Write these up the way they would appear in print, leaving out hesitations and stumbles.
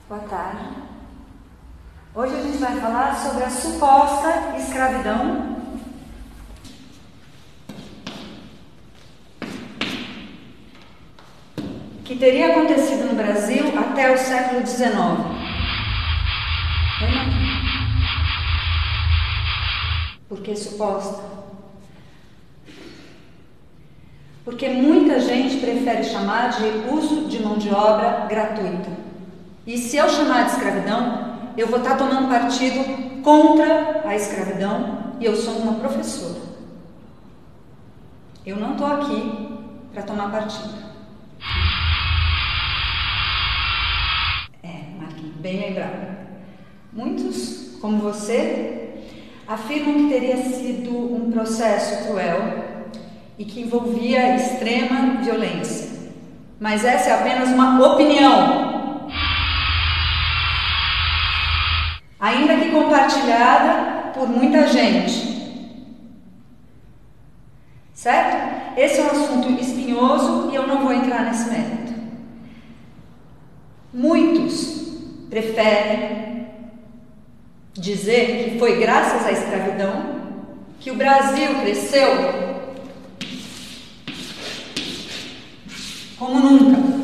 Boa tarde. Hoje a gente vai falar sobre a suposta escravidão que teria acontecido no Brasil até o século XIX. Por que suposta? Porque muita gente prefere chamar de uso de mão de obra gratuita. E se eu chamar de escravidão, eu vou estar tomando partido contra a escravidão e eu sou uma professora. Eu não estou aqui para tomar partido. Marquinhos, bem lembrado. Muitos, como você, afirmam que teria sido um processo cruel e que envolvia extrema violência. Mas essa é apenas uma opinião. Ainda que compartilhada por muita gente. Certo? Esse é um assunto espinhoso e eu não vou entrar nesse mérito. Muitos preferem dizer que foi graças à escravidão que o Brasil cresceu como nunca.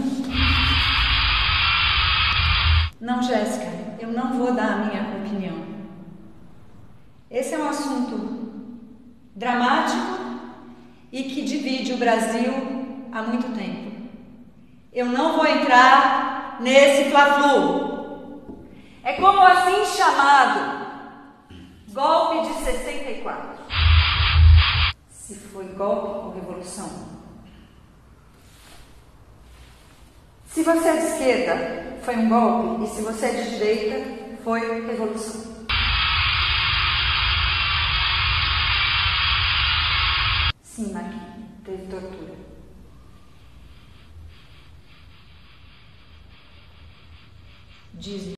Não, Jéssica, eu não vou dar a minha opinião. Esse é um assunto dramático e que divide o Brasil há muito tempo. Eu não vou entrar nesse fla-flu. É como o assim chamado golpe de 64. Se foi golpe ou revolução. Se você é de esquerda, foi um golpe, e se você é de direita, foi revolução. Sim, Marquinhos, teve tortura. Diz